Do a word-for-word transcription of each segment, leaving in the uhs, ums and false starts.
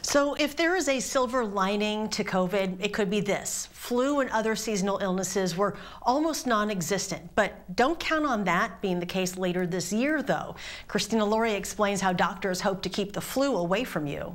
So if there is a silver lining to COVID, it could be this. Flu and other seasonal illnesses were almost non-existent, but don't count on that being the case later this year, though. Christina Laurie explains how doctors hope to keep the flu away from you.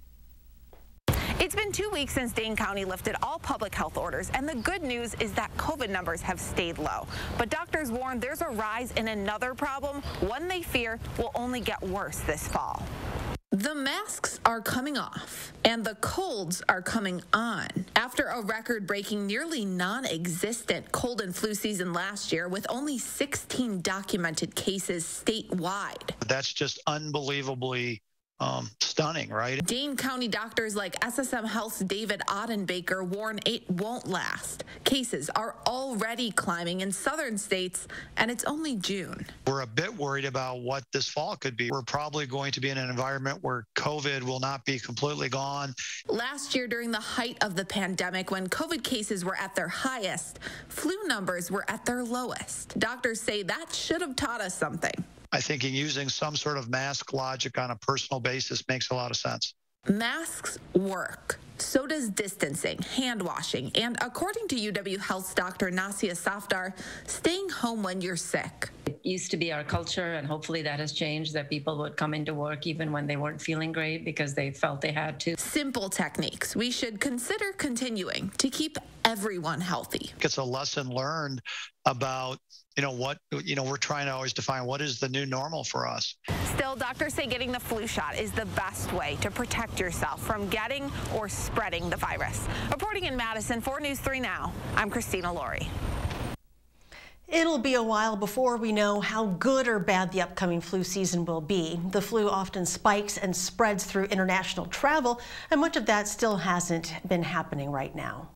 It's been two weeks since Dane County lifted all public health orders, and the good news is that COVID numbers have stayed low. But doctors warn there's a rise in another problem, one they fear will only get worse this fall. The masks are coming off and the colds are coming on. After a record-breaking, nearly non-existent cold and flu season last year with only sixteen documented cases statewide. That's just unbelievably um, stunning, right? Dane County doctors like S S M Health's David Ottenbaker warn it won't last. Cases are already climbing in southern states, and it's only June. We're a bit worried about what this fall could be. We're probably going to be in an environment where COVID will not be completely gone. Last year, during the height of the pandemic, when COVID cases were at their highest, flu numbers were at their lowest. Doctors say that should have taught us something. I think using some sort of mask logic on a personal basis makes a lot of sense. Masks work. So does distancing, hand washing, and according to U W Health's Doctor Nasia Safdar, staying home when you're sick. It used to be our culture, and hopefully that has changed, that people would come into work even when they weren't feeling great because they felt they had to. Simple techniques we should consider continuing to keep everyone healthy. It's a lesson learned about, you know, what, you know, we're trying to always define what is the new normal for us. Still, doctors say getting the flu shot is the best way to protect yourself from getting or spreading the virus. Reporting in Madison for News three Now, I'm Christina Laurie. It'll be a while before we know how good or bad the upcoming flu season will be. The flu often spikes and spreads through international travel, and much of that still hasn't been happening right now.